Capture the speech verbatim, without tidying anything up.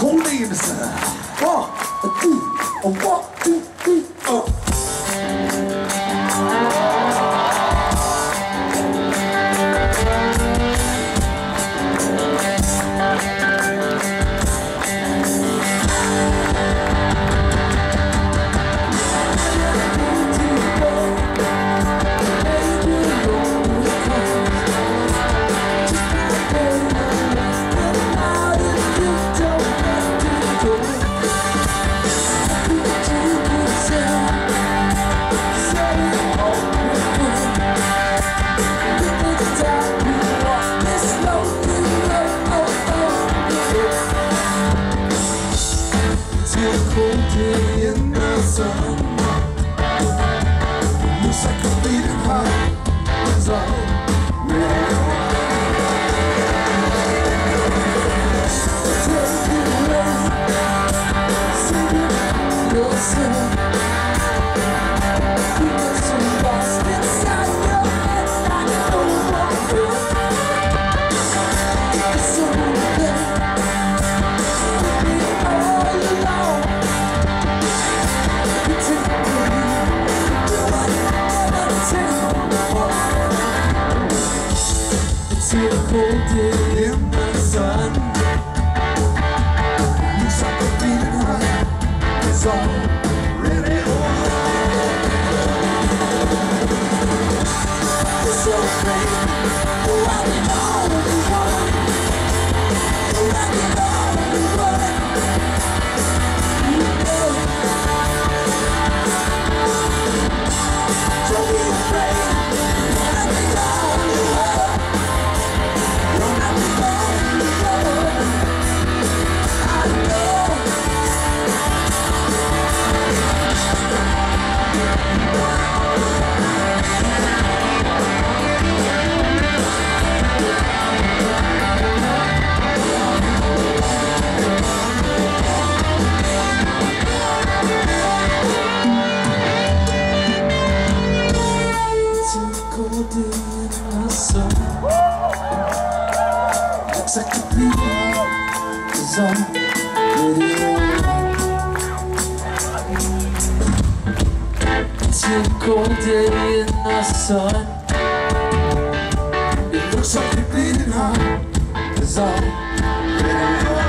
cool names. One, two, one, two, three, oh. Cold day in the sun, looks like a bleeding heart is all ready. Take it away, sing it yourself. You got some lost inside your head, I know what you're doing. It's so bad, all alone. It's a cold day in the sun, looks like a beating heart is already over. It's so crazy, I can only run, I can only run. Don't be afraid, I can only run. Looks like the beat is already over. It's a cold day in the sun. It looks like the bleeding heart is already over.